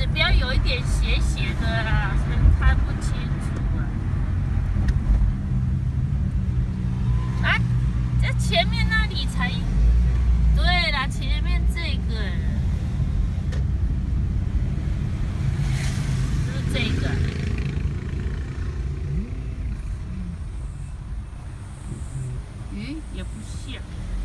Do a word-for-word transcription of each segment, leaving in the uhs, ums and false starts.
不要有一点斜斜的啦，看不清楚啊。啊，这前面那里才对啦，前面这个就是这个。嗯，也不像。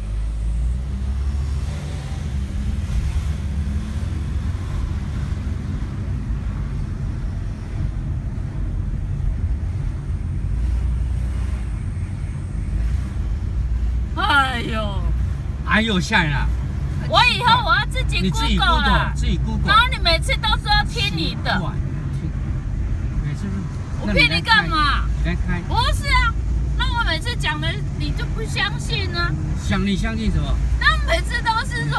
哎呦， 哎呦，吓人了！ 我以后我要自己 Google 了， 自己 Google， 然后你每次都说要听你的， 每次我骗你干嘛？ 你来开？ 不是啊，那我每次讲的你就不相信呢？ 想你相信什么？ 那每次都是